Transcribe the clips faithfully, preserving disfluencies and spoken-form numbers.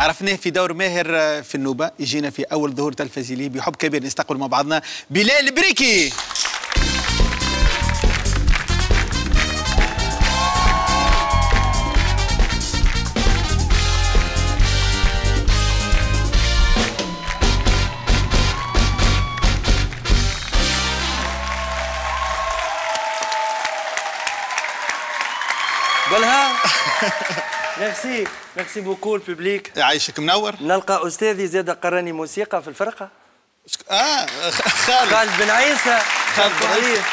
عرفناه في دور ماهر في النوبة، يجينا في أول ظهور تلفزي ليه بحب كبير. نستقبل مع بعضنا بلال بريكي. قولها. ميرسي ميرسي بوكو الببليك. يعيشك منور. نلقى استاذي زاد قراني موسيقى في الفرقه. اه خالد خالد بن عيسى. خالد بن عيسى.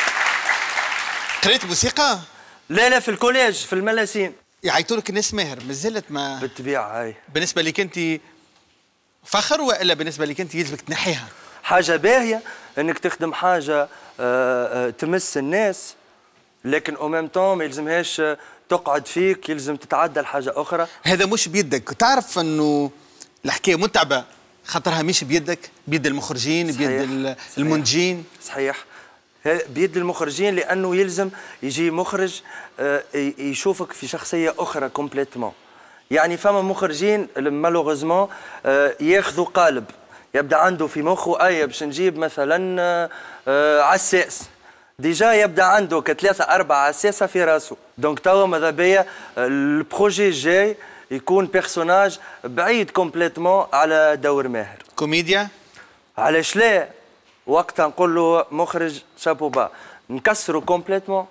قريت موسيقى؟ لا لا في الكوليج في الملاسين. يعيطوا لك الناس ماهر مازالت ما بالطبيعه هاي. بالنسبه لك انت فخر ولا بالنسبه لك انت يلزمك تنحيها؟ حاجه باهيه انك تخدم حاجه تمس الناس، لكن او ميم طون ما يلزمهاش تقعد فيك، يلزم تتعدى لحاجه اخرى. هذا مش بيدك، تعرف انه الحكايه متعبه خاطرها مش بيدك، بيد المخرجين، صحيح. بيد المنتجين. صحيح بيد المخرجين، لانه يلزم يجي مخرج يشوفك في شخصيه اخرى كومبليتمون. يعني فما مخرجين مالوغوزمون ياخذوا قالب، يبدا عنده في مخه ايه باش نجيب مثلا عساس، ديجا يبدا عنده كثلاثه اربعه عساسه في راسه. دونك توا ماذا بيا البروجي الجاي يكون بيرسوناج بعيد كومبليتمون على دور ماهر. كوميديا؟ علاش لا؟ وقتها نقول له مخرج شابو با نكسروا كومبليتمون.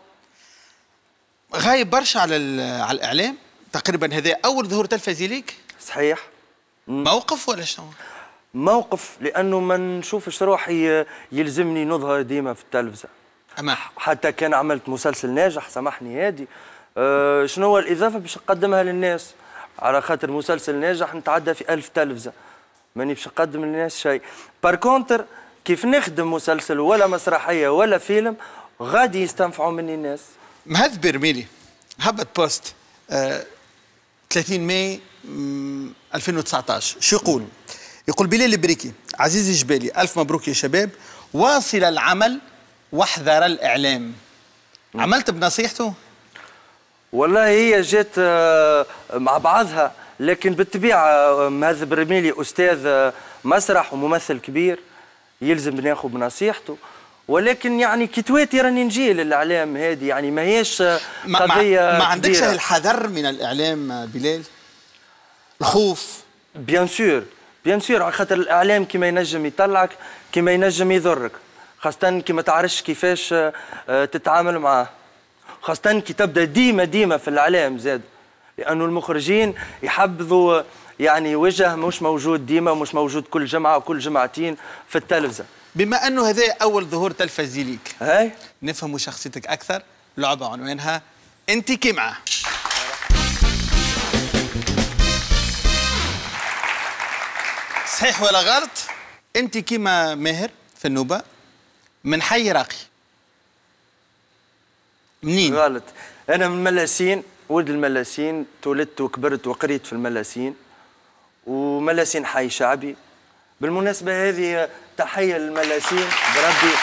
غايب برشا على على الاعلام تقريبا، هذا اول ظهور تلفزي ليك؟ صحيح. موقف ولا شنو؟ موقف، لانه ما نشوفش روحي يلزمني نظهر ديما في التلفزه. أما حتى كان عملت مسلسل ناجح سامحني هادي، أه شنو هو الاضافه باش نقدمها للناس؟ على خاطر مسلسل ناجح نتعدى في ألف تلفزه، ماني باش نقدم للناس شيء. بار كونتر كيف نخدم مسلسل ولا مسرحيه ولا فيلم غادي يستنفعوا مني الناس. مهذب برميلي هبط بوست آه ثلاثين ماي ألفين وتسعطاش، شو يقول؟ يقول بلال بريكي عزيزي الجبالي ألف مبروك يا شباب، واصل العمل واحذر الإعلام. عملت بنصيحته؟ والله هي جات مع بعضها، لكن بالطبيعة مهذب رميلي أستاذ مسرح وممثل كبير يلزم ناخذ بنصيحته، ولكن يعني كي تواتي راني نجي للإعلام هذه، يعني ما هيش قضية ما, ما عندكش كبيرة. الحذر من الإعلام بلال؟ الخوف؟ بيان سور بيان سور، على خاطر الإعلام كيما ينجم يطلعك كيما ينجم يضرك، خاصة كي ما تعرفش كيفاش تتعامل معاه، خاصة كي تبدا ديما ديما في الإعلام زاد، لأنه المخرجين يحبذوا يعني وجه مش موجود ديما، مش موجود كل جمعة وكل جمعتين في التلفزة. بما أنه هذا أول ظهور تلفزي ليك، هاي نفهموا شخصيتك أكثر. لعبة عنوانها أنت كيما. صحيح ولا غلط؟ أنت كيما ماهر في النوبة من حي راقي. منين؟ غلط، أنا من الملاسين، ولد الملاسين، تولدت وكبرت وقريت في الملاسين، وملاسين حي شعبي. بالمناسبة هذه تحية للملاسين بربي،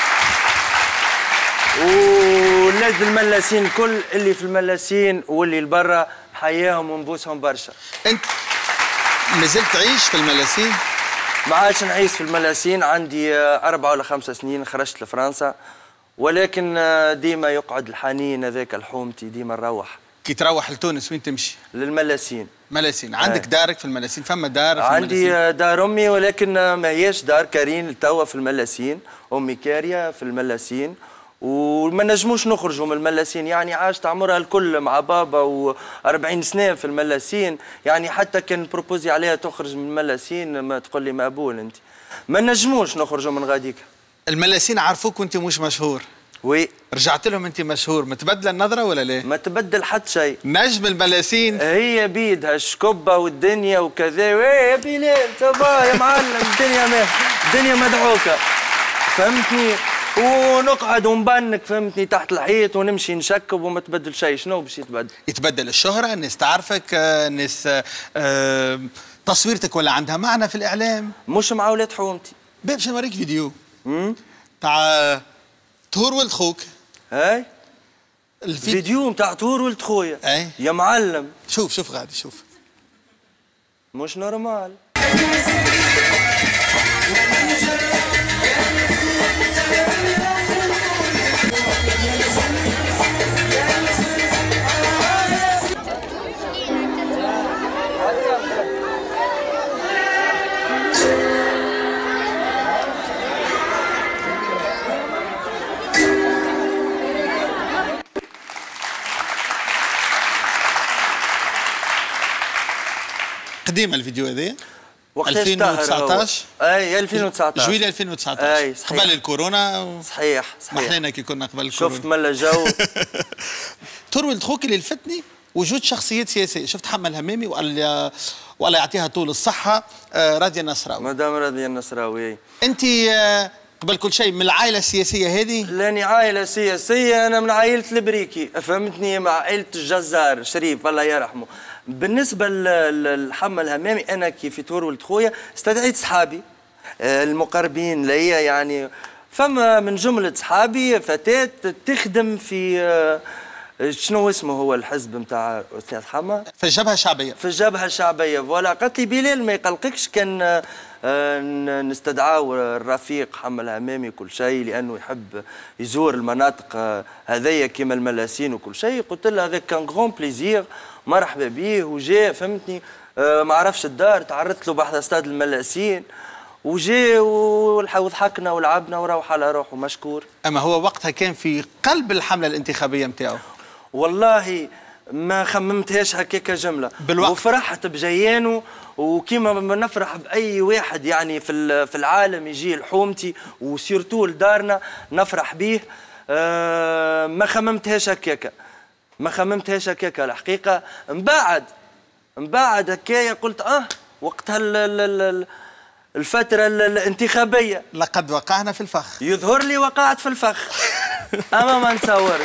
وولاد الملاسين الكل اللي في الملاسين واللي لبرا حياهم ونبوسهم برشا. أنت مازلت تعيش في الملاسين؟ ما عادش نعيش في الملاسين، عندي أربعة ولا خمسة سنين خرجت لفرنسا، ولكن ديما يقعد الحنين هذاك الحومتي، ديما نروح. كي تروح لتونس وين تمشي؟ للملاسين. ملاسين. عندك آه. دارك في الملاسين؟ فما دار في عندي الملاسين؟ دار امي، ولكن ما هياش دار كارين توا في الملاسين، امي كاريه في الملاسين، وما نجموش نخرجوا من الملاسين، يعني عاشت عمرها الكل مع بابا وأربعين سنه في الملاسين، يعني حتى كان بروبوزي عليها تخرج من الملاسين ما تقول لي مقبول انت، ما نجموش نخرجوا من غاديك. الملاسين عرفوك وانت مش مشهور؟ وي. رجعت لهم انت مشهور، متبدله النظره ولا لا؟ ما تبدل حتى شيء. نجم الملاسين هي بيدها الشكبه والدنيا وكذا، وي يا بلال تبا يا معلم الدنيا ما الدنيا مدعوكه، فهمتني؟ ونقعد ونبنك فهمتني تحت الحيط ونمشي نشكب وما تبدل شيء. شنو باش يتبدل؟ يتبدل الشهره، الناس تعرفك، الناس آه تصويرتك ولا عندها معنى في الاعلام؟ مش مع ولاد حومتي. باش نوريك فيديو امم تاع طهور ولد خوك. هاي الفيديو الفيديو نتاع طهور ولد خويا. اي يا معلم شوف شوف غادي شوف. مش نورمال. قديم الفيديو هذا ألفين وتسعطاش. اي ألفين وتسعطاش جويلية ألفين وتسعطاش. اي صحيح. قبل الكورونا و... صحيح صحيح. محلينا كي كنا قبل الكورونا. شفت ملا جو. ترولد خوك اللي لفتني وجود شخصيات سياسيه، شفت حما الهمامي والله والله يعطيها طول الصحه، آه راضيه النصراوي. مدام راضيه النصراوي. انت آه قبل كل شيء من العائله السياسيه هذه؟ لاني عائله سياسيه، انا من عائله البريكي، فهمتني، مع عائله الجزار شريف الله يرحمه. بالنسبه للحما الهمامي انا كي في تورولد خويا استدعيت صحابي المقربين ليا، يعني فما من جمله صحابي فتاه تخدم في شنو اسمه هو الحزب نتاع استاذ حما؟ في الجبهه الشعبيه. في الجبهه الشعبيه فوالا. قالت لي بلال ما يقلقكش كان نستدعاو الرفيق حما الهمامي كل شيء، لانه يحب يزور المناطق هذيا كيما الملاسين وكل شيء. قلت لها هذاك كان غون بليزير، مرحبا بيه، وجاء فهمتني. آه ما عرفش الدار، تعرضت له بحث استاد الملاسين وجاء وضحكنا ولعبنا وروح على روحه مشكور. اما هو وقتها كان في قلب الحمله الانتخابيه نتاعو. والله ما خممتهاش هكاك جمله بالوقت. وفرحت بجيانه، وكيما ما نفرح باي واحد يعني في في العالم يجي لحومتي وسيرتو لدارنا نفرح به. آه ما خممتهاش هكاك، ما خممتهاش هكاك الحقيقه. من بعد من بعد هكايا قلت اه وقتها الفتره الانتخابيه لقد وقعنا في الفخ. يظهر لي وقعت في الفخ. اما ما نتصورش.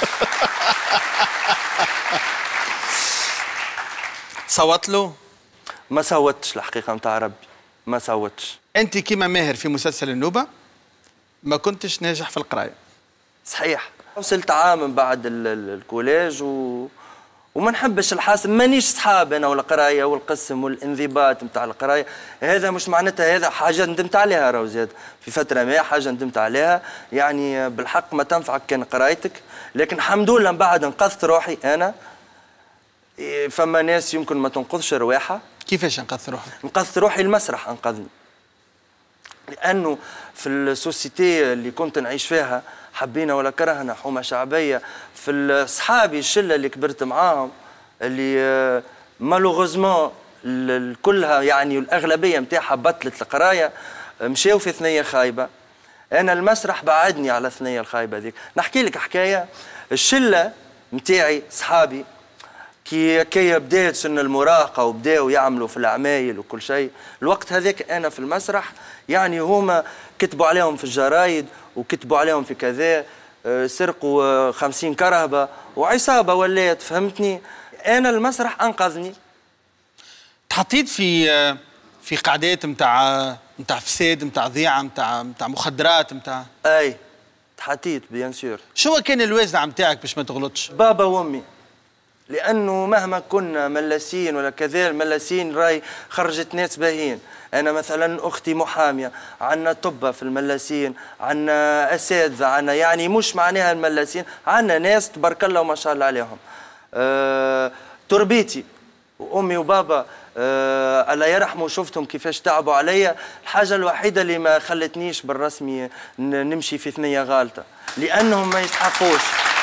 صوت له؟ ما صوتش الحقيقه نتاع ربي، ما صوتش. انت كيما ماهر في مسلسل النوبه ما كنتش ناجح في القرايه. صحيح. وصلت عام من بعد الكوليج و... وما نحبش الحاسب، مانيش صحاب انا والقرايه والقسم والانضباط نتاع القرايه. هذا مش معناتها هذا حاجه ندمت عليها، راهو زاد في فتره ما حاجه ندمت عليها، يعني بالحق ما تنفعك كان قرايتك. لكن الحمد لله من بعد انقذت روحي انا. فما ناس يمكن ما تنقذش رواحها. كيفاش انقذت روحك؟ انقذت روحي، المسرح انقذني. لانه في السوسيتي اللي كنت نعيش فيها حبينا ولا كرهنا، حومه شعبيه، في صحابي الشله اللي كبرت معاهم اللي مالوغوزمون كلها يعني الاغلبيه نتاعها بطلت القرايه، مشاو في ثنيه خايبه. انا المسرح بعدني على الثنيه الخايبه ذيك. نحكي لك حكايه. الشله نتاعي صحابي كي كي بدات سن المراهقه وبداوا يعملوا في العمايل وكل شيء، الوقت هذاك انا في المسرح يعني هما كتبوا عليهم في الجرايد وكتبوا عليهم في كذا، سرقوا خمسين كرهبه وعصابه ولات، فهمتني. انا المسرح انقذني. تحطيت في في قعدات نتاع نتاع فساد، نتاع ضياعه، نتاع نتاع مخدرات، نتاع اي تحطيت بيان سور. شو كان الوازع نتاعك باش ما تغلطش؟ بابا وامي. لانه مهما كنا ملاسين ولا كذا، الملاسين راي خرجت ناس باهين. انا مثلا اختي محاميه، عندنا طبه في الملاسين، عندنا اساتذه، عندنا يعني مش معناها الملاسين، عندنا ناس تبارك الله وما شاء الله عليهم. أه تربيتي وامي وبابا أه الله يرحمه شفتهم كيفاش تعبوا عليا. الحاجه الوحيده اللي ما خلتنيش بالرسمي نمشي في ثنيه غالطه، لانهم ما يستحقوش.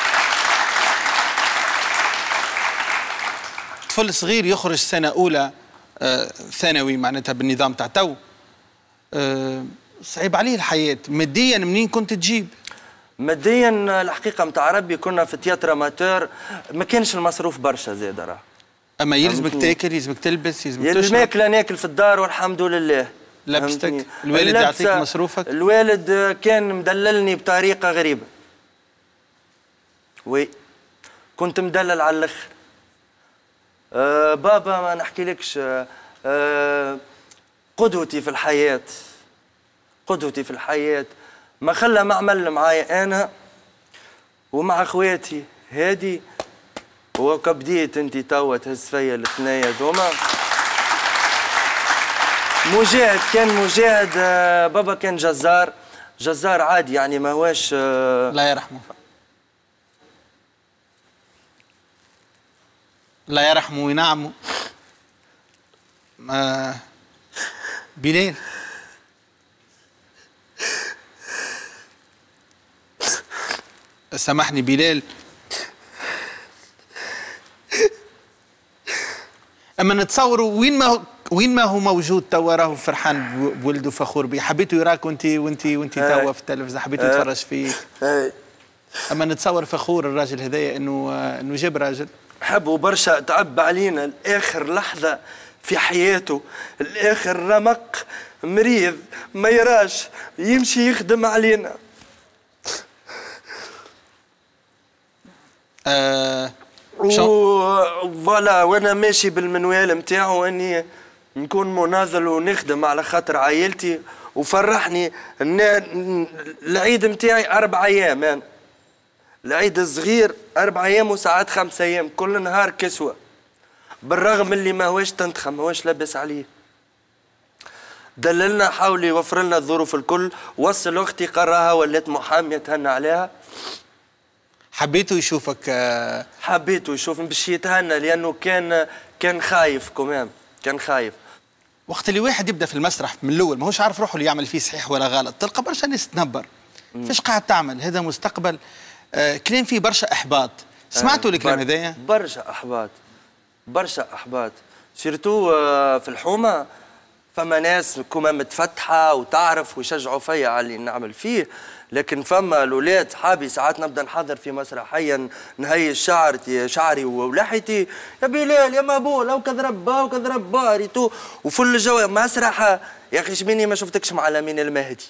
طفل صغير يخرج سنه اولى آه ثانوي معناتها بالنظام تاع تو، آه صعيب عليه الحياه. ماديا منين كنت تجيب؟ ماديا الحقيقه نتاع ربي كنا في تياتر اماتور، ما كانش المصروف برشا زاد راه. اما يلزمك تاكل، يلزمك تلبس، يلزمك تشرب. الماكله ناكل في الدار والحمد لله. لبستك؟ الوالد يعطيك مصروفك؟ الوالد كان مدللني بطريقه غريبه. وي كنت مدلل على الاخر. أه بابا ما نحكيلكش، أه قدوتي في الحياة، قدوتي في الحياة. ما خلى معمل معايا أنا ومع أخواتي هادي، وكبديت أنت توا تهز فيا الثنايا ذوما. مجاهد كان مجاهد. آه، بابا كان جزار، جزار عادي يعني ما هواش. آه، الله يرحمه. الله يرحمه وينعمه. آه بلال، سامحني بلال، اما نتصوروا وين ما هو وين ما هو موجود توا راهو فرحان بولده فخور بيه. حبيتوا يراك وانت وانت وانت توا في التلفزيون، حبيتوا يتفرج فيك. اما نتصور فخور الراجل هذايا انه انه جاب راجل حبه برشا، تعب علينا لاخر لحظه في حياته، الاخر رمق مريض ما يراش يمشي يخدم علينا. آه فوالا وانا ماشي بالمنوال نتاعو اني نكون مناضل ونخدم على خاطر عائلتي، وفرحني العيد نتاعي اربع ايام. انا العيد الصغير اربع ايام وساعات خمس ايام، كل نهار كسوه، بالرغم اللي ما هوش تنتخم ما هوش لاباس عليه. دللنا، حاول يوفر لنا الظروف الكل، وصل اختي قراها ولات محاميه تهنى عليها. حبيته يشوفك؟ آه حبيته يشوفني باش يتهنى، لانه كان كان خايف كمان، كان خايف. وقت اللي واحد يبدا في المسرح من الاول ماهوش عارف روحه اللي يعمل فيه صحيح ولا غلط، تلقى برشا ناس تنبر. فاش قاعد تعمل؟ هذا مستقبل. آه كلام فيه برشا احباط. سمعتوا آه الكلام هذايا؟ برشا احباط، برشا احباط، سيرتو آه في الحومه. فما ناس كما متفتحه وتعرف ويشجعوا فيا على اللي نعمل فيه، لكن فما الاولاد حابي ساعات نبدا نحضر في مسرحيه نهي شعرتي شعري ولحيتي، يا بلال يا مابول او كذرب او كذرب باريتو، وفي الجو مسرح يا اخي شبيني ما شفتكش مع لامين المهدي.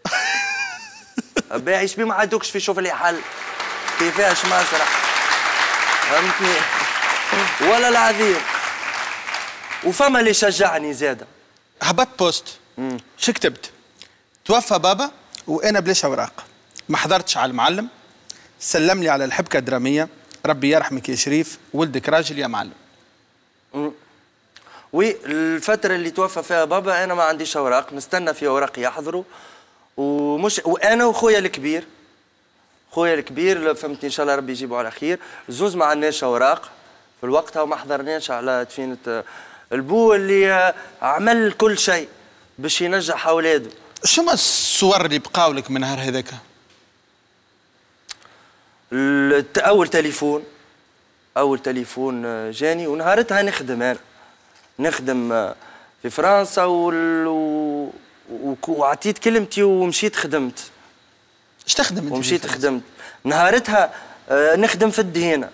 باعي شبي ما عادوكش في شوف لي حل كيفاش مسرح، فهمتني؟ ولا العظيم. وفما اللي شجعني زاده. هبط بوست. شو كتبت؟ توفى بابا وانا بلاش اوراق، ما حضرتش على المعلم، سلم لي على الحبكه الدراميه، ربي يرحمك يا شريف، ولدك راجل يا معلم. امم وي الفتره اللي توفى فيها بابا انا ما عنديش اوراق، نستنى في اوراق يحضروا، ومش وانا وخويا الكبير، خويا الكبير فهمتني ان شاء الله ربي يجيبه على خير، زوز ما عندناش اوراق في الوقتها وما حضرناش على دفينه البو اللي عمل كل شيء باش ينجح اولاده. شنو الصور اللي بقاو لك من نهار هذاك؟ اول تليفون، اول تليفون جاني ونهارتها نخدم انا، نخدم في فرنسا وال... و... وعطيت كلمتي ومشيت خدمت. اش تخدم انت؟ ومشيت خدمت نهارتها آه نخدم في الدهينه،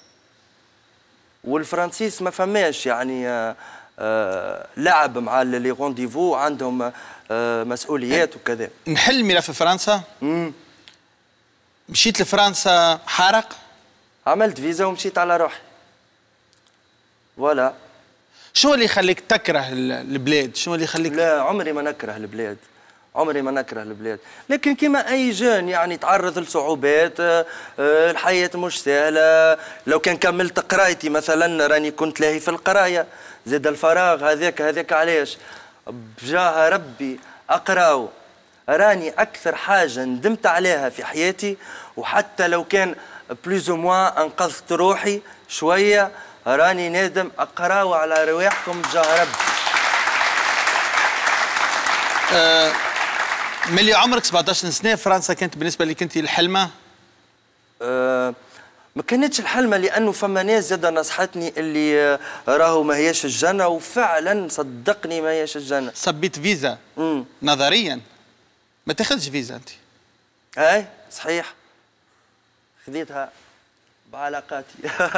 والفرنسيس ما فماش يعني آه آه لعب مع لي رونديفو، عندهم آه مسؤوليات وكذا. نحل ملف فرنسا. امم مشيت لفرنسا حارق؟ عملت فيزا ومشيت على روحي. فوالا. شو اللي يخليك تكره البلاد؟ شو اللي يخليك؟ لا عمري ما نكره البلاد، عمري ما نكره البلاد، لكن كما اي جون يعني تعرض لصعوبات، الحياه مش سهله. لو كان كملت قرايتي مثلا راني كنت لاهي في القرايه، زاد الفراغ هذاك هذاك علاش بجاه ربي اقراو. راني اكثر حاجه ندمت عليها في حياتي، وحتى لو كان بلوز او موان انقذت روحي شويه، راني نادم اقراو على رواحكم بجاه ربي. أه ملي عمرك سبعطاش سنه فرنسا كانت بالنسبه لك انت الحلمه؟ أه ما كانتش الحلمه، لانه فما ناس زاده نصحتني اللي راهو ما هياش الجنه، وفعلا صدقني ما هياش الجنه. صبيت فيزا. امم نظريا ما تاخذش فيزا انت. اي صحيح، خذيتها بعلاقاتي.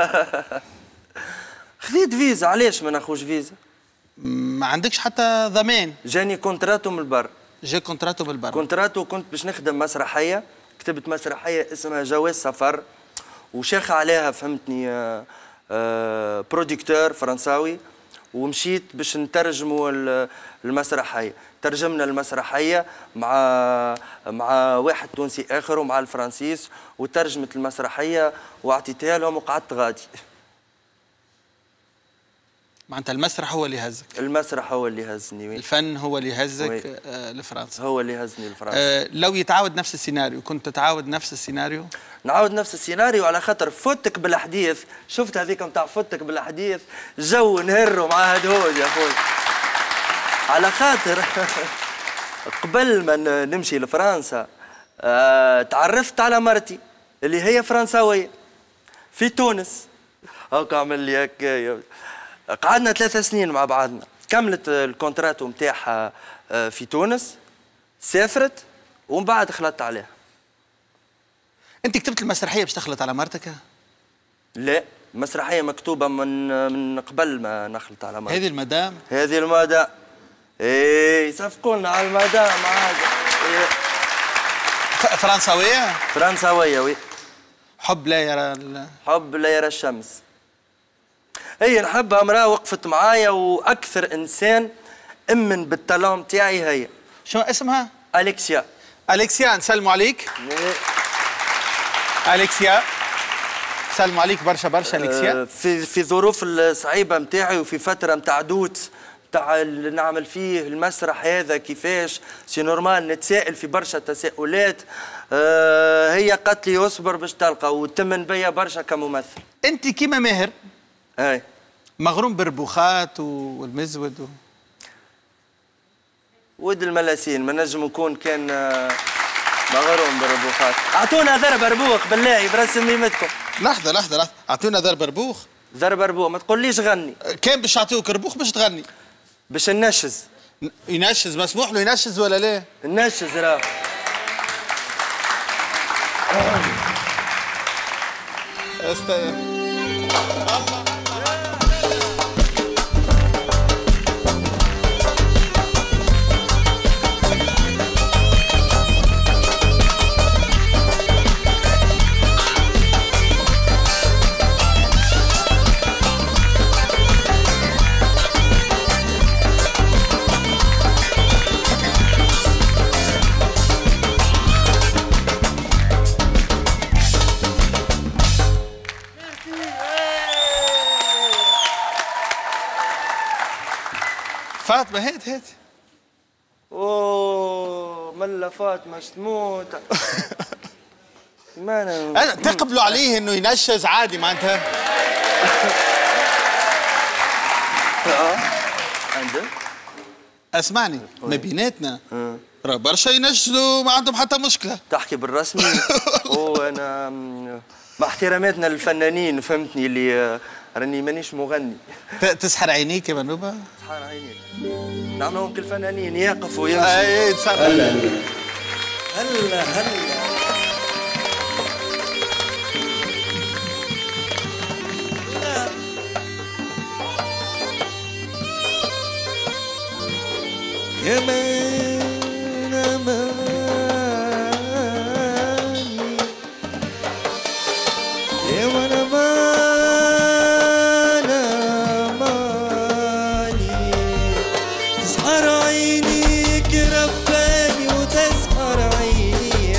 خذيت فيزا، علاش ما ناخذش فيزا؟ ما عندكش حتى ضمان. جاني كونتراتو من البر. جا كونتراتو بالبر. كونتراتو كنت باش نخدم مسرحيه، كتبت مسرحيه اسمها جواز سفر، وشاخ عليها فهمتني آآ آآ بروديكتور فرنساوي، ومشيت باش نترجموا المسرحيه. ترجمنا المسرحيه مع مع واحد تونسي اخر ومع الفرنسيس، وترجمت المسرحيه واعطيتها لهم وقعدت غادي. معناتها المسرح هو اللي هزك. المسرح هو اللي هزني. وي. الفن هو اللي هزك آه لفرنسا. هو اللي هزني لفرنسا. آه لو يتعاود نفس السيناريو كنت تتعاود نفس السيناريو؟ نعاود نفس السيناريو على خاطر فوتك بالحديث. شفت هذيك نتاع فوتك بالحديث جو نهروا مع هدهود يا خويا. على خاطر قبل ما نمشي لفرنسا آه تعرفت على مرتي اللي هي فرنساويه في تونس. هاكا عمل لي هكايا. قعدنا ثلاثة سنين مع بعضنا. كملت الكونتراتو نتاعها في تونس، سافرت ومن بعد خلطت عليها. انت كتبت المسرحيه باش تخلط على مرتك؟ لا، مسرحيه مكتوبه من من قبل ما نخلط على مرتي. هذه المدام؟ هذه المدام. ايه صفقونا على المدام عاد. إيه. فرنساويه؟ فرنساويه وي. حب لا يرى ال... حب لا يرى الشمس. هي نحبها امراه وقفت معايا واكثر انسان امن بالتالون تاعي هي. شو اسمها؟ اليكسيا. اليكسيا نسلموا عليك. اليكسيا سلموا عليك برشا برشا اليكسيا. في في ظروف الصعيبه نتاعي وفي فتره نتاع دوت تاع اللي نعمل فيه المسرح هذا كيفاش سي نورمال نتسائل في برشا تساؤلات. آه هي قالت لي اصبر باش تلقى وتمن بيا برشا كممثل. انت كيما ماهر اي مغروم بالربوخات والمزود و... ود الملاسين ما نجم نكون كان مغروم بالربوخات. اعطونا ذر بربوخ بالله برسم ميمتكم. لحظه لحظه لحظه اعطونا ذر بربوخ. ذر بربوخ ما تقوليش غني. كان باش يعطيوك ربوخ باش تغني؟ باش ننشز. ينشز مسموح له ينشز ولا لا؟ ننشز راه. است... فاطمة هات هات. اوه ملا فاطمة شتموت. ما انا تقبلوا عليه انه ينشز عادي معناتها. اه عندك؟ اسمعني ما بيناتنا راه برشا ينشزوا ما عندهم حتى مشكلة. تحكي بالرسمي؟ وانا مع احتراماتنا للفنانين فهمتني اللي راني مانيش مغني. تسحر عينيك يا منوبة؟ تسحر عينيك. نعملهم كالفنانين يقفوا ويمشوا. اي تسحر. هلا هلا هلا. يا مان اماني يا مان اماني تسحر عينيك رباني وتسحر عيني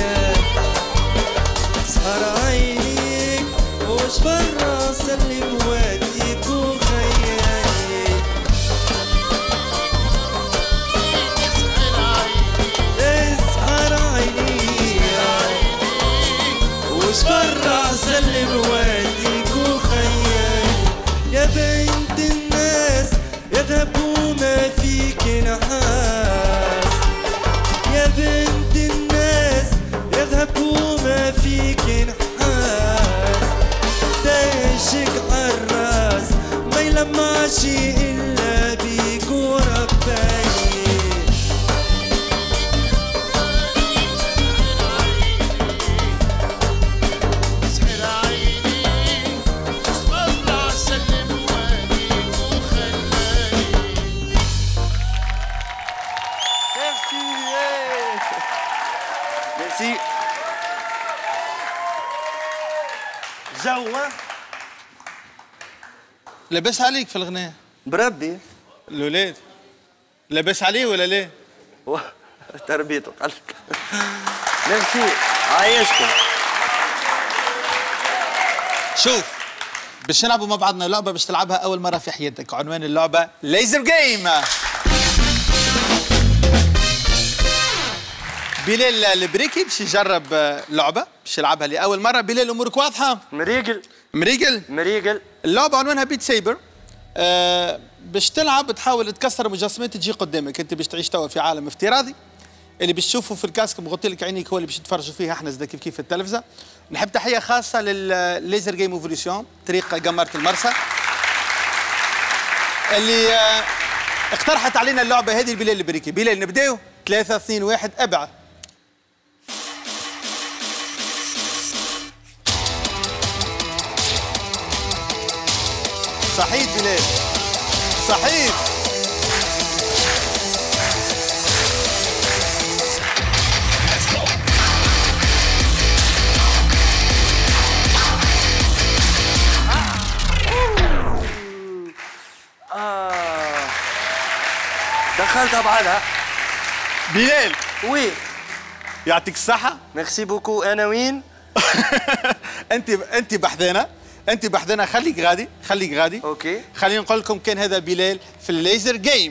تسحر عينيك وش برا سلم واديك وخيالي برا سلم واديك وخيالي يا بنت الناس يذهب ما فيك نحاس يا بنت الناس يذهب ما فيك نحاس دايشك عالراس ما يلمعش الا بيك ورباني ميرسي. جوا لاباس عليك في الغناء؟ بربي. الولاد لاباس عليه ولا لا؟ تربيته قالك. ميرسي عايشكم. شوف باش نلعبوا مع بعضنا لعبه باش تلعبها اول مره في حياتك. عنوان اللعبه ليزر جيم. بلال البريكي باش يجرب لعبه باش يلعبها لاول مره. بلال امورك واضحه؟ مريقل مريقل مريقل. اللعبه عنوانها بيت سايبر. آه باش تلعب تحاول تكسر مجسمات تجي قدامك. انت باش تعيش توا في عالم افتراضي، اللي باش تشوفه في الكاسك مغطي لك عينيك هو اللي باش تفرجوا فيه احنا زاد كيف كيف في التلفزه. نحب تحيه خاصه للليزر جيم ايفوليوشن طريق جمره المرسى اللي آه اقترحت علينا اللعبه هذه. بلال البريكي. بلال نبداو ثلاثة اثنين واحد ابعد. صحيت بلال صحيت. آه. دخلتها بعدها. بلال وي يعطيك الصحة. ميرسي بوكو. أنا وين؟ أنت أنت بحذانة أنت بحذانة. خليك غادي خليك غادي. أوكي. خلينا نقول لكم كان هذا بلال في الليزر جيم.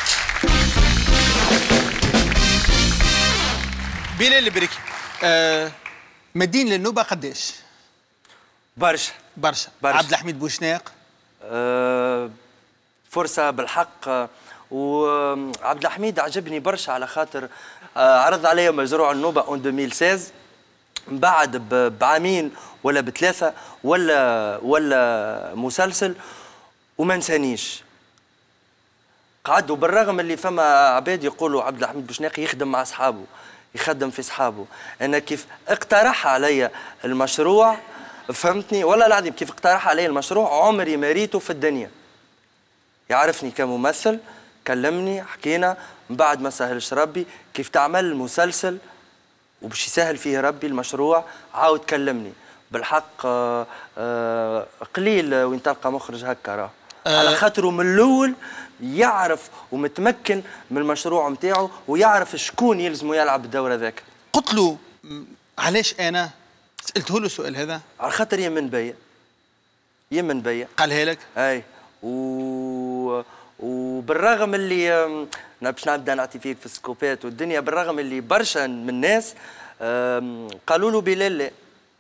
بلال البريكي. آه مدين للنوبة قداش؟ برشا برشا. برشا. عبد الحميد بوشناق. أه فرصة بالحق. وعبد الحميد عجبني برشا على خاطر أه عرض عليا مزروع النوبة اون ألفين وستة عشر. من بعد بعامين ولا بثلاثة ولا ولا مسلسل وما نسانيش. قعد وبالرغم اللي فما عباد يقولوا عبد الحميد بوشناقي يخدم مع اصحابه يخدم في اصحابه. انا كيف اقترح علي المشروع فهمتني والله العظيم كيف اقترح علي المشروع عمري ما ريته في الدنيا. يعرفني كممثل كلمني حكينا من بعد ما سهلش ربي كيف تعمل المسلسل وباش يسهل فيه ربي المشروع عاود كلمني. بالحق آآ آآ قليل وين تلقى مخرج هكا راه أه على خاطره من الاول يعرف ومتمكن من المشروع نتاعو ويعرف شكون يلزمه يلعب الدور ذاك. قلت له علاش انا سالته له السؤال هذا؟ على خاطر يمن بيا يمن بيا قالها لك؟ اي و... وبالرغم اللي انا باش نبدا نعطي فيك في السكوبات والدنيا بالرغم اللي برشا من الناس قالوا له بلال لا.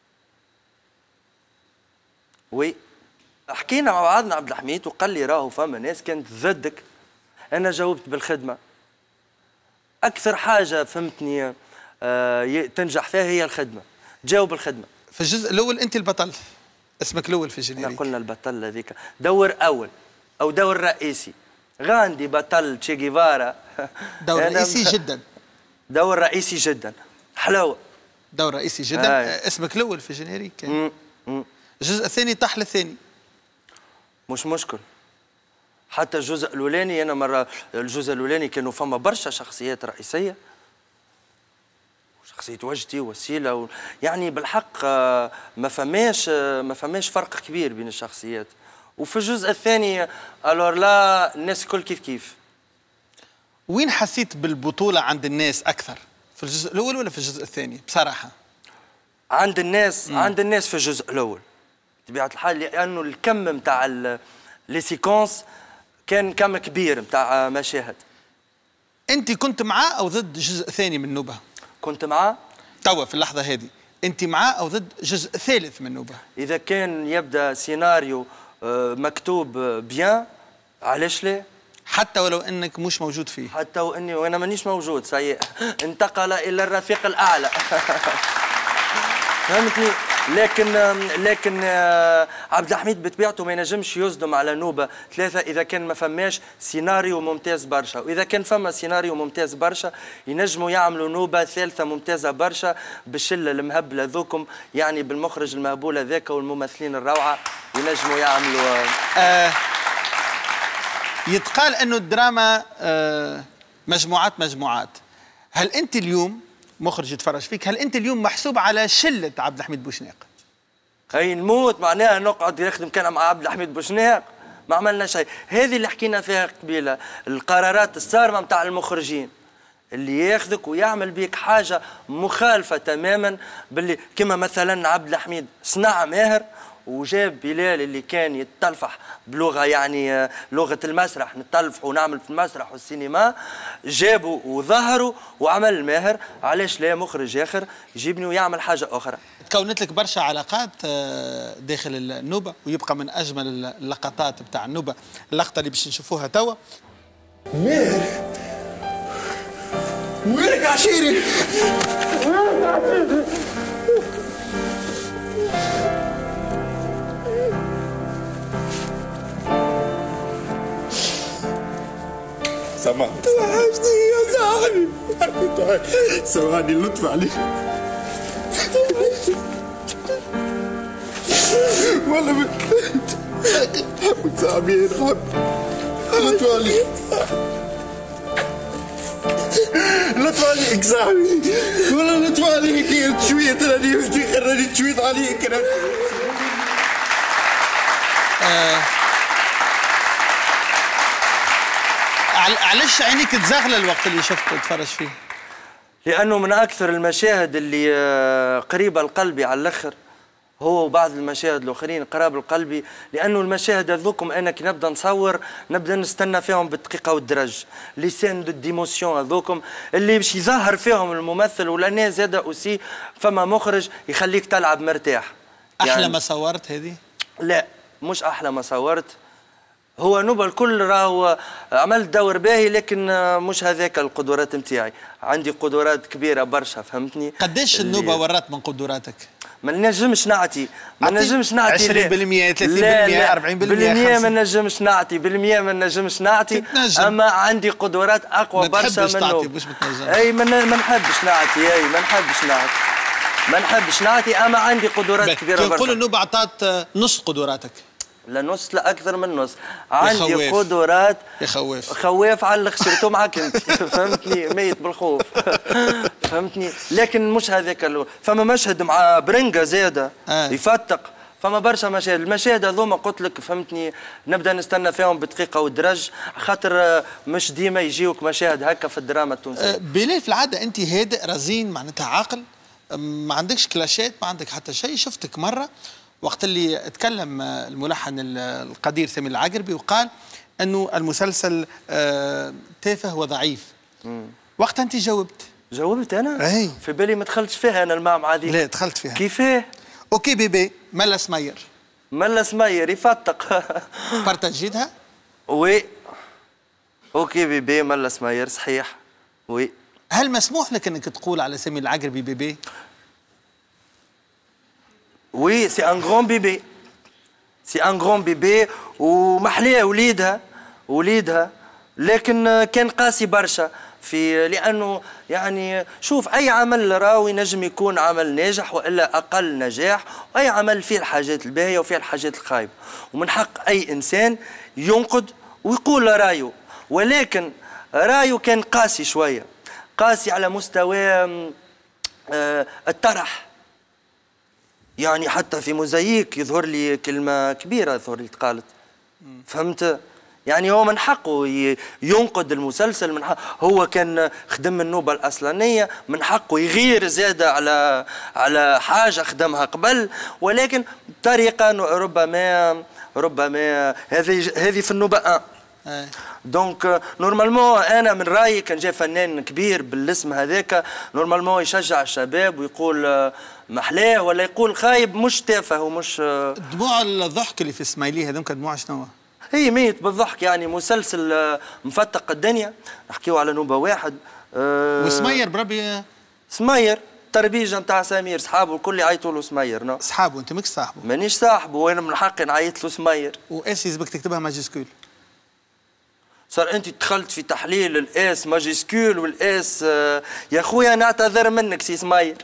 وي حكينا مع بعضنا عبد الحميد وقال لي راهو فما ناس كانت ضدك. انا جاوبت بالخدمه. اكثر حاجه فهمتني آه تنجح فيها هي الخدمه. جاوب الخدمه. في الجزء الاول انت البطل اسمك الاول في الجينيريك. قلنا البطل هذيك دور اول او دور رئيسي. غاندي بطل تشي جيفارا. دور رئيسي جدا. دور رئيسي جدا حلاوه. دور رئيسي جدا. آه. اسمك الاول في الجينيريك. الجزء الثاني طاح للثاني. مش مشكل. حتى الجزء الاولاني انا مره الجزء الاولاني كانوا فما برشا شخصيات رئيسيه. شخصيه وجدي وسيله و... يعني بالحق ما فماش ما فماش فرق كبير بين الشخصيات. وفي الجزء الثاني الور لا الناس الكل كيف كيف. وين حسيت بالبطوله عند الناس اكثر؟ في الجزء الاول ولا في الجزء الثاني بصراحه؟ عند الناس مم. عند الناس في الجزء الاول بطبيعه الحال لانه الكم نتاع لي سيكونس كان كم كبير نتاع مشاهد. انت كنت معاه او ضد جزء ثاني من نوبه؟ كنت معاه. توا في اللحظه هذه انت معاه او ضد جزء ثالث من نوبه؟ اذا كان يبدا سيناريو مكتوب بيان علاش لا؟ حتى ولو انك مش موجود فيه. حتى واني وانا مانيش موجود سيء انتقل الى الرفيق الاعلى. فهمتني؟ لكن لكن عبد الحميد بطبيعته ما ينجمش يصدم على نوبه ثلاثه اذا كان ما فماش سيناريو ممتاز برشا، واذا كان فما سيناريو ممتاز برشا ينجموا يعملوا نوبه ثالثه ممتازه برشا بالشله المهبله ذوكم، يعني بالمخرج المهبول هذاك والممثلين الروعه ينجموا يعملوا. آه يتقال انه الدراما آه مجموعات مجموعات. هل انت اليوم مخرج يتفرج فيك، هل انت اليوم محسوب على شله عبد الحميد بوشناق؟ اي نموت معناها نقعد نخدم كان مع عبد الحميد بوشناق ما عملنا شيء. هذه اللي حكينا فيها قبيله، القرارات الصارمه نتاع المخرجين اللي ياخذك ويعمل بيك حاجه مخالفه تماما باللي كما مثلا عبد الحميد صناعه ماهر وجاب بلال اللي كان يتلفح بلغه يعني لغه المسرح، نتلفح ونعمل في المسرح والسينما، جابوا وظهروا وعمل ماهر. علاش لا مخرج اخر يجيبني ويعمل حاجه اخرى؟ تكونت لك برشا علاقات داخل النوبه، ويبقى من اجمل اللقطات بتاع النوبه اللقطه اللي باش نشوفوها توا. ماهر وينك عشيري؟ وينك عشيري؟ سامحني توحشني يا صاحبي، سامحني لطف عليك والله حبك صاحبي، نحب لطف عليك لطف عليك صاحبي، والله لطف عليك يا شوية، راني مفتخر راني تشويت عليك. علاش عينيك تزغلل الوقت اللي شفت تتفرج فيه؟ لأنه من أكثر المشاهد اللي قريبة لقلبي على الآخر، هو وبعض المشاهد الأخرين قراب لقلبي، لأنه المشاهد هذوكم أنا كي نبدأ نصور نبدأ نستنى فيهم بالدقيقة والدرج، لي سين دو ديموسيون هذوكم اللي باش يظهر فيهم الممثل، ولا زاد أوسي فما مخرج يخليك تلعب مرتاح. أحلى يعني ما صورت هذه؟ لا مش أحلى ما صورت، هو نوبة الكل راهو عملت دور باهي، لكن مش هذاك القدرات نتاعي، عندي قدرات كبيرة برشا فهمتني. قداش النوبة ورات من قدراتك؟ ما نجمش نعطي ما نجمش نعطي عشرين بالمئة ثلاثين بالمئة أربعين بالمئة بالمئة ما نجمش نعطي بالمئة ما نجمش نعطي تتنجم. اما عندي قدرات اقوى برشا من تعطي مش بتنجم. اي ما نحبش نعطي اي ما نحبش نعطي ما نحبش نعطي اما عندي قدرات كبيرة برشا. نقول النوبة عطات نص قدراتك؟ لا نص لا اكثر من نص، عندي يخوف. قدرات يخوف خواف على الاخر سيرتو معك انت فهمتني، ميت بالخوف فهمتني، لكن مش هذاك ال... فما مشهد مع برنجا زاده آه. يفتق، فما برشا مشاهد، المشاهد هذوما قلت لك فهمتني نبدا نستنى فيهم بدقيقه والدرج، خاطر مش ديما يجيوك مشاهد هكا في الدراما التونسيه. أه بلال في العاده انت هادئ رزين معناتها عاقل، ما عندكش كلاشات ما عندك حتى شيء. شفتك مره وقت اللي تكلم الملحن القدير سامي العقربي وقال انه المسلسل تافه وضعيف، وقتها انت جاوبت. جاوبت انا؟ اي في بالي ما دخلتش فيها انا المعمعة هذيك. لا دخلت فيها. كيفاه؟ اوكي بيبي ملا سمير ملا سمير يفتق بارتاجيتها؟ وي اوكي بيبي ملا سمير صحيح وي. هل مسموح لك انك تقول على سامي العقربي بيبي؟ وي سي ان غران بيبي سي ان غران بيبي ومحليه وليدها وليدها، لكن كان قاسي برشا في، لانه يعني شوف اي عمل راهو ينجم يكون عمل ناجح والا اقل نجاح، واي عمل فيه الحاجات الباهيه وفيه الحاجات الخايبه، ومن حق اي انسان ينقد ويقول رايه، ولكن رايه كان قاسي شويه، قاسي على مستوى آه الطرح. يعني حتى في موزاييك يظهر لي كلمة كبيرة يظهر لي تقالت، فهمت؟ يعني هو من حقه ينقد المسلسل، من حقه هو كان خدم النوبة الأصلانية، من حقه يغير زادة على على حاجة خدمها قبل، ولكن بطريقة ربما ربما هذه هذه في النوبة أن. دونك نورمالمون انا من رايي كان جاي فنان كبير بالاسم هذاك نورمالمون يشجع الشباب ويقول محلاه ولا يقول خايب، مش تافه ومش. دموع الضحك اللي في اسماعيليه هذوك دموع شنو؟ هي ميت بالضحك، يعني مسلسل مفتق الدنيا، نحكيو على نوبه واحد. أه وسمير بربي سمير تربيجه نتاع سمير، صحابه الكل يعيطوا له سمير. نو صحابه انت ماكش صاحبه؟ مانيش صاحبه وانا من حقي نعيط له سمير. واس يلزمك تكتبها ماجيسكول؟ صار انت دخلت في تحليل الاس ماجيسكول والاس. يا خويا نعتذر منك سي سمير.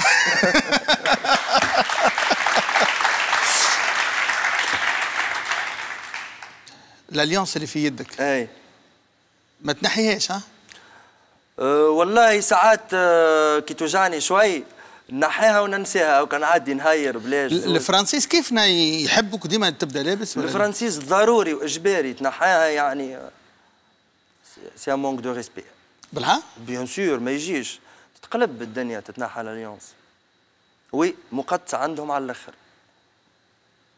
الاليانس اللي في يدك اي ما تنحيهاش ها؟ أه والله ساعات أه كي توجعني شوي نحيها وننساها، وكان عادي نهير بلاش. الفرنسيس كيف يحبك ديما تبدا لابس؟ الفرنسيس ضروري واجباري تنحيها، يعني سي ان مونك دو ريسبي. بالها؟ بيان سور ما يجيش تتقلب الدنيا تتنحى الاليونس. وي مقدسه عندهم على الاخر.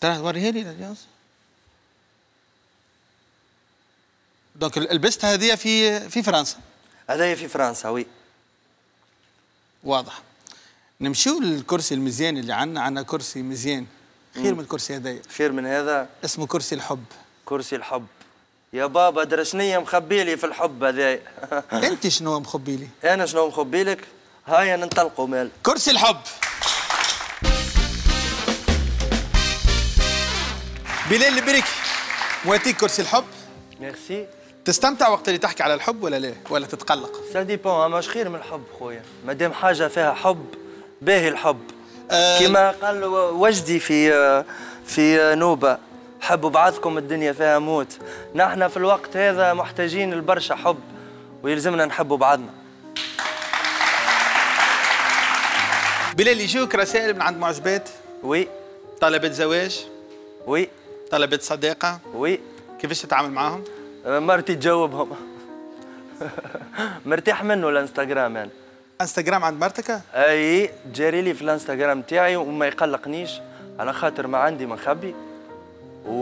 ترى وريها لي الجواز. دونك لبستها هذه في في فرنسا. هذايا في فرنسا وي. واضح. نمشيو للكرسي المزيان اللي عندنا، عندنا كرسي مزيان خير من الكرسي هذايا. خير من هذا؟ اسمه كرسي الحب. كرسي الحب. يا بابا درا شنيا مخبي لي في الحب هذايا؟ انت شنو مخبي لي؟ انا شنو مخبي لك؟ هيا ننطلقوا مال. كرسي الحب. بلال البريكي مواتيك كرسي الحب. ميرسي. تستمتع وقت اللي تحكي على الحب ولا لا؟ ولا تتقلق؟ سا ديبون، ماش خير من الحب خويا، مادام حاجه فيها حب باهي الحب. أه كما قال وجدي في في نوبه، حبوا بعضكم الدنيا فيها موت. نحن في الوقت هذا محتاجين لبرشا حب ويلزمنا نحبوا بعضنا. بلال يجيوك رسائل من عند معجبات؟ وي. طلبت زواج؟ وي. طلبت صداقه؟ وي. كيفاش تتعامل معاهم؟ مرتي تجاوبهم. مرتاح منه الانستغرام انا. انستغرام عند مرتك؟ اي جاري لي في الانستغرام تاعي وما يقلقنيش على خاطر ما عندي ما نخبي و...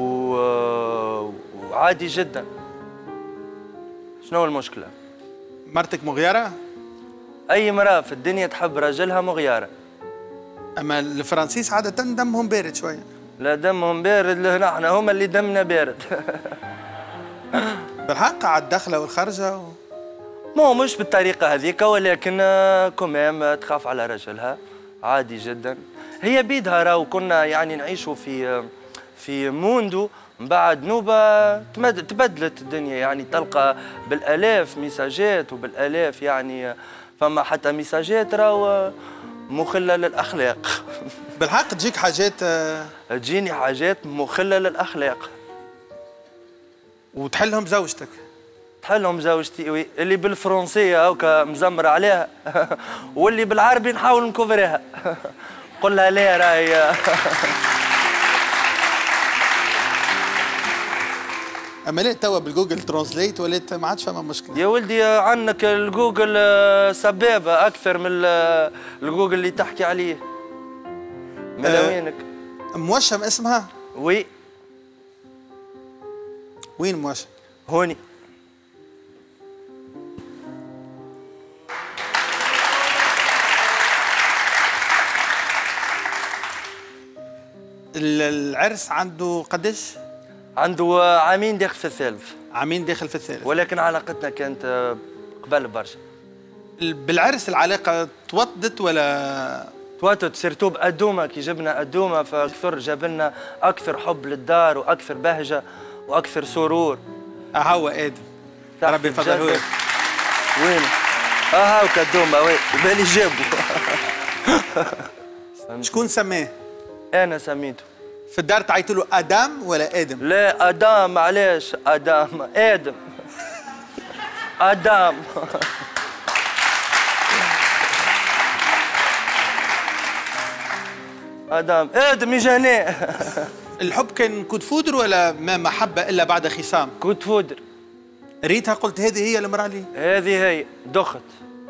وعادي جدا. شنو المشكلة؟ مرتك مغيرة؟ أي مرأة في الدنيا تحب راجلها مغيرة. أما الفرنسيس عادة دمهم بارد شوية. لا دمهم بارد، نحن هما اللي دمنا بارد. بالحق على الدخلة والخرجة و... مو مش بالطريقة هذيك، ولكن كمام تخاف على رجلها عادي جدا. هي بيدها راهو كنا يعني نعيشوا في في موندو، من بعد نوبة تبدلت الدنيا، يعني تلقى بالآلاف ميساجات وبالآلاف، يعني فما حتى ميساجات راهو مخلة للأخلاق. بالحق تجيك حاجات؟ تجيني حاجات مخلة للأخلاق. وتحلهم زوجتك؟ تحلهم زوجتي وي، اللي بالفرنسية هاكا مزمر عليها واللي بالعربي نحاول نكفرها. قل لها لا راهي. اما لا توا بالجوجل ترانسليت ولات ما عادش فما مشكله. يا ولدي عندك الجوجل سبابه اكثر من الجوجل اللي تحكي عليه. ملاوينك. أه موشم اسمها؟ وي. وين موشم؟ هوني. العرس عنده قداش؟ عنده عامين داخل في الثالث. عامين داخل في الثالث. ولكن علاقتنا كانت قبل برشا. بالعرس العلاقة توطدت ولا؟ توطدت سيرتو بأدومة، كي جبنا أدومة فأكثر جاب لنا أكثر حب للدار وأكثر بهجة وأكثر سرور. اه هو آدم. ربي يفضله لك. وين؟ اه هاوك أدومة وي، بالي جابوا. شكون سماه؟ أنا سميته. في الدار تعيطوا له ادم ولا ادم؟ لا ادم، علاش ادم؟ ادم. ادم. ادم ادم يجي هنا. الحب كان كود فودر ولا ما محبه الا بعد خصام؟ كود فودر. ريتها قلت هذه هي المراه لي؟ هذه هي دخت.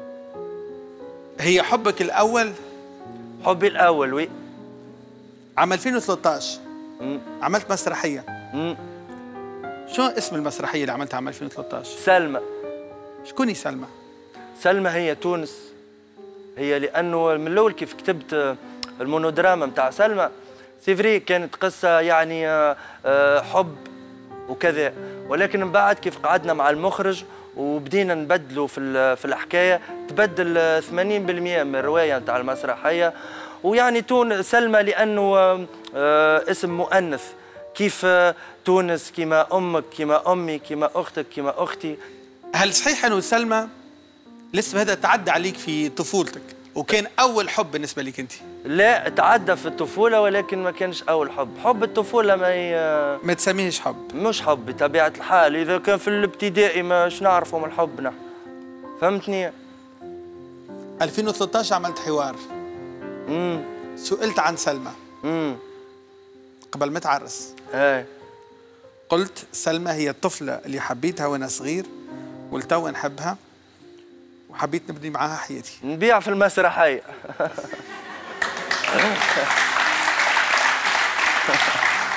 هي حبك الاول؟ حبي الاول وي. عام ألفين وثلاثطاش مم. عملت مسرحية. مم. شو اسم المسرحية اللي عملتها عام ألفين وثلاثطاش؟ سلمى. شكوني سلمى؟ سلمى هي تونس. هي لأنه من الأول كيف كتبت المونودراما متاع سلمى سيفري كانت قصة يعني حب وكذا، ولكن من بعد كيف قعدنا مع المخرج وبدينا نبدلوا في في الحكاية، تبدل ثمانين بالمئة من الرواية متاع المسرحية. ويعني تون سلمى لأنه اسم مؤنث، كيف تونس كيما أمك كيما أمي كيما أختك كيما أختي. هل صحيح أنه سلمى الاسم هذا تعدى عليك في طفولتك وكان أول حب بالنسبة لك أنت؟ لا تعدى في الطفولة ولكن ما كانش أول حب. حب الطفولة ما ي... ما تسميهش حب؟ مش حب بطبيعة الحال. إذا كان في الابتدائي ماش نعرفوا من الحب نحن، فهمتني؟ ألفين وثلاثطاش عملت حوار. امم سئلت عن سلمى. امم قبل ما تعرس. ايه. قلت سلمى هي الطفلة اللي حبيتها وأنا صغير ولتوا نحبها وحبيت نبني معاها حياتي. نبيع في المسرحية.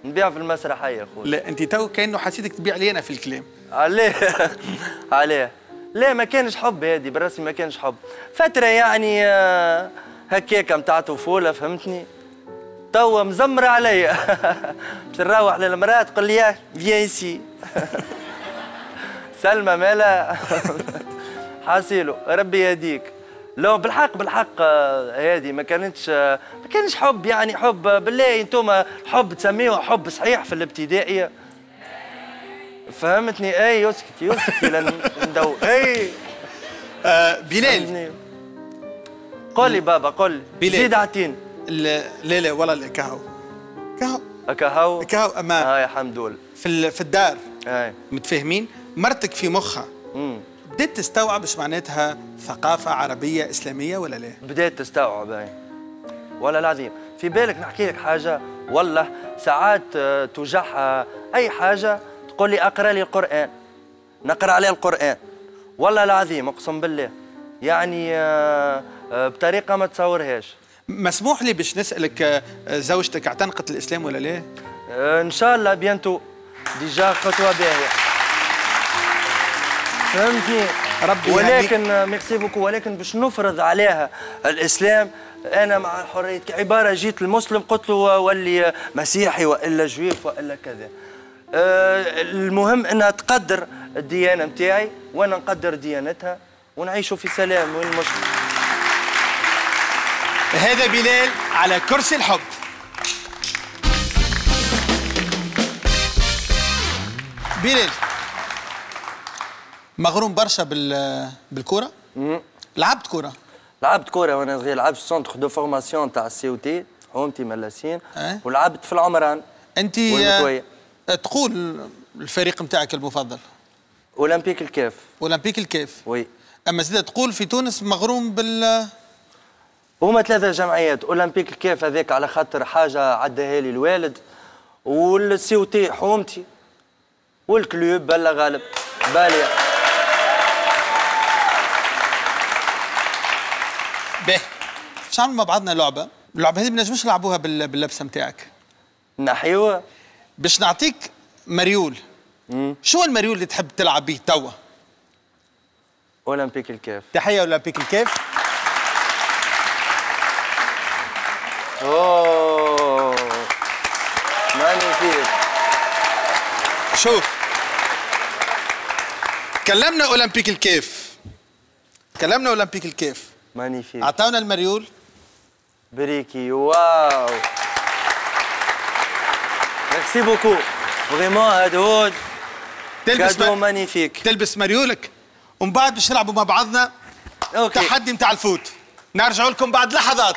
نبيع في المسرحيه خويا. لا انت تو كانه حسيتك تبيع لي انا في الكلام. عليه عليه لا ما كانش حب، هذه بالرسمي ما كانش حب، فتره يعني آه، هكاكا متاع طفوله فهمتني. توا مزمرة عليا باش نروح للمرأة تقول لي يا فيان سي سلمى مالا حاسيلو ربي يهديك. لو بالحق بالحق هذه ما كانتش ما كانش حب، يعني حب بالله انتم حب تسميوه حب صحيح في الابتدائيه فهمتني. اي يسكت يسكت لان ندو اي آه بلال قول لي بابا قول لي زيد عتين. لا لا والله لا كهو كهو كهو كهو اما اه يا حمدول في في الدار اي متفاهمين. مرتك في مخها امم بدات تستوعب ايش معناتها ثقافه عربيه اسلاميه ولا لا؟ بدات تستوعب اي والله العظيم. في بالك نحكي لك حاجه والله ساعات توجعها اي حاجه تقول لي اقرا لي القران نقرا عليه القران والله العظيم اقسم بالله يعني بطريقه ما تصورهاش. مسموح لي باش نسالك زوجتك اعتنقت الاسلام ولا لا؟ ان شاء الله بيانتو ديجا خطوه باهيه فهمتني. ربي ولكن ميرسي بوكو، ولكن باش نفرض عليها الاسلام انا مع الحريه عباره جيت المسلم قلت له ولي مسيحي والا جويف والا كذا. أه المهم انها تقدر الديانه نتاعي وانا نقدر ديانتها ونعيشوا في سلام. وين المشكل؟ هذا بلال على كرسي الحب. بلال مغروم برشا بال بالكرة؟ لعبت كرة؟ لعبت كرة وانا صغير، لعبت في سونتر دو فورماسيون تاع السي او تي حومتي ملاسين أه؟ ولعبت في العمران. انت تقول الفريق نتاعك المفضل؟ اولمبيك الكاف. اولمبيك الكاف وي. اما زيد تقول في تونس مغروم بال هما ثلاثة جمعيات، اولمبيك الكاف هذاك على خاطر حاجة عداها لي الوالد، والسي او تي حومتي، والكلوب بلا غالب باليا. باهي باش نعملوا مع بعضنا لعبة، اللعبة هذه ما نجموش نلعبوها باللبسة نتاعك. نحيوها باش نعطيك مريول. مم. شو المريول اللي تحب تلعب به توا؟ اولمبيك الكاف. تحية اولمبيك الكاف. اوه مانيفيك. شوف كلمنا اولمبيك الكاف كلمنا اولمبيك الكاف مانيفيك. عطاونا المريول بريكي. واو ميرسي بوكو فريمون هادو تلبس كادو مانيفيك. تلبس مريولك ومن بعد باش نلعبوا مع بعضنا أوكي. تحدي نتاع الفوت. نرجعوا لكم بعد لحظات.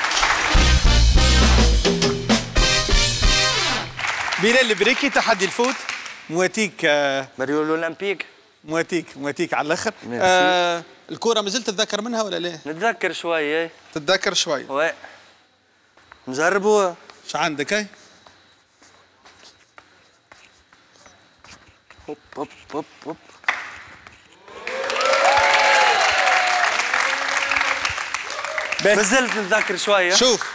بلال البريكي تحدي الفوت مواتيك آه مريول الاولمبيك. مواتيك مواتيك على الاخر. آه الكرة مازلت تتذكر منها ولا لا؟ نتذكر شوي. تتذكر شوي. وي نجربوها. ايش عندك هاي؟ هوب هوب هوب هوب. مازلت نتذكر شوية. شوف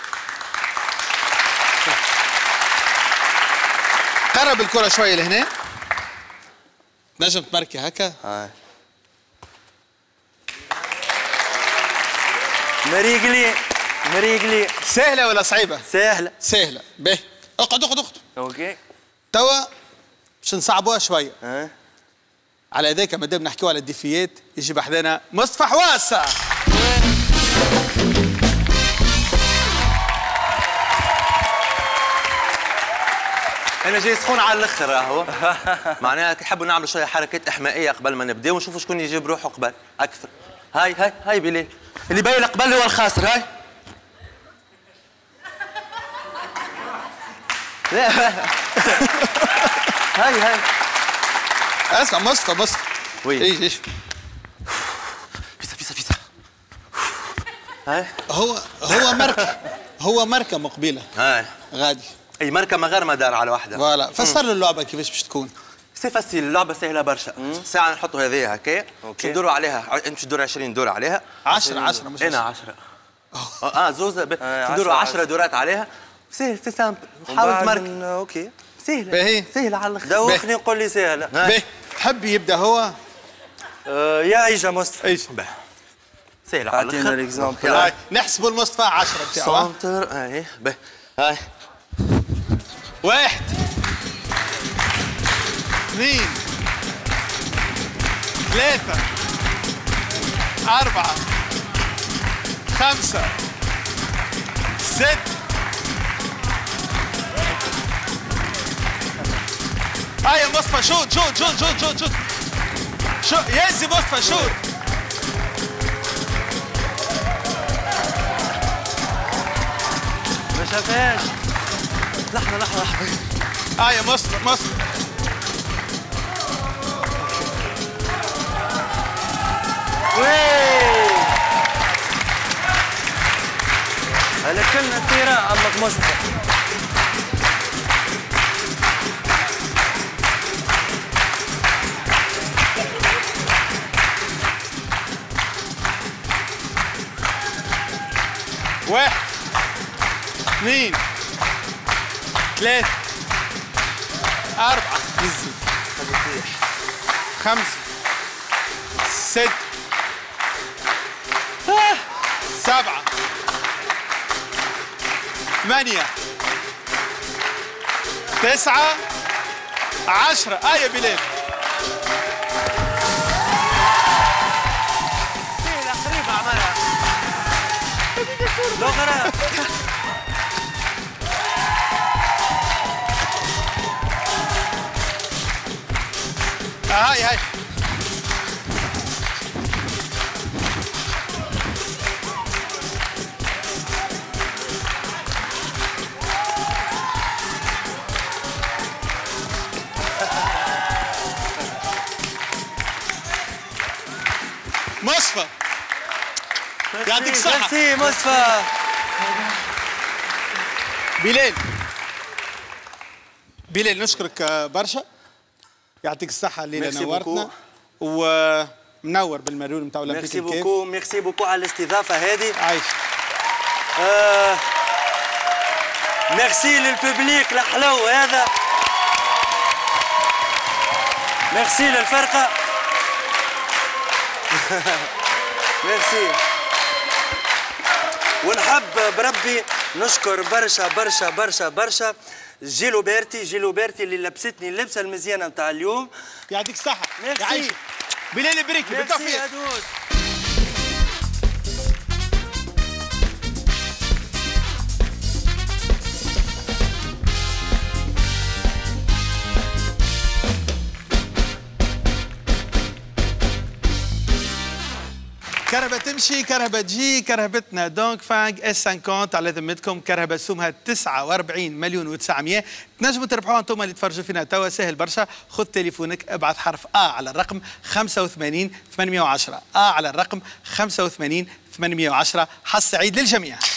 قرب الكرة شوية لهنا. نجم تمركي هكا. هاي مريقلي مريقلي. سهلة ولا صعيبة؟ سهلة. سهلة. باهي اقعد اقعد اقعد. اوكي. توا باش نصعبوها شوية. ها على يديك مادام نحكيو على الديفيات يجي بحذانا مصطفى حواسة. انا جاي سخون على الاخر راهو. معناها تحبوا نعملوا شويه حركات احمائيه قبل ما نبداو ونشوفوا شكون يجيب روحه قبل اكثر. هاي هاي هاي بلال اللي باين قبل هو الخاسر. هاي لا هاي هاي اسمع مصطفى مصطفى وي ايش ايش فيسا فيسا فيسا. هاي هو هو مركه هو مركه مقبله. هاي غادي اي ماركه ما غير ما دار على واحده. فوالا فسر له اللعبه كيفاش باش تكون. سي فاسيل اللعبه سهله برشا. ساعه نحطوا هذه هكا باش ندوروا عليها. انت باش تدور عشرين دور عليها. عشرة عشرة مش انا عشرة. اه زوزه ندوروا عشرة دورات عليها. سهل سي سامبل. حاول تمارك. اوكي سهله باهي سهله على الاخر. دوخني وقول لي سهله. باهي تحب يبدا هو؟ آه يا عيشه مصطفى. ايش؟ سهله على اعطينا الاخر. الاكزامبل. هاي نحسبوا المصطفى عشرة بتاعه. سنتر اهي باهي هاي واحد اثنين ثلاثة أربعة خمسة ست هاي يا مصطفى شوت شوت شوت شوت شوت شوت شو يزي مصطفى شوت. ما شافهاش. لحظه لحظه لحظه. هاي يا مصطفى مصطفى وي هلا كلنا طيران عمك مصطفى. واحد اثنين ثلاثة أربعة خمسة ستة سبعة ثمانية تسعة عشرة. آه يا بلال سهله قريبه عملها. لغرة. هاي هاي مصطفى يعطيك الصحة. ميرسي مصطفى. بلال بلال نشكرك برشا، يعطيك الصحة الليلة ميرسي نورتنا ومنور بالمرور نتاع اولمبيك ميرسي الكيف. بوكو ميرسي بوكو على الاستضافة هذه. عايش. آه ميرسي للببليك الحلو هذا. ميرسي للفرقة. ميرسي. ونحب بربي نشكر برشا برشا برشا برشا جيلو بيرتي جيلو بيرتي اللي لبستني اللبسه المزيانه نتاع اليوم. يعطيك الصحة. ميرسي. يعيش. بلال بريكي بالتوفيق. ميرسي أدود. كرهبة تمشي كرهبة تجي، كرهبتنا دونك فانج اس خمسين على ذمتكم. كرهبة سومها تسعة وأربعين مليون وتسعمية. تنجموا تربحوها انتم اللي تفرجوا فينا توا، سهل برشا. خذ تليفونك ابعث حرف ا على الرقم خمسة وثمانين ثمانمية وعشرة، ا على الرقم خمسة وثمانين ثمانمية وعشرة. حظ سعيد للجميع.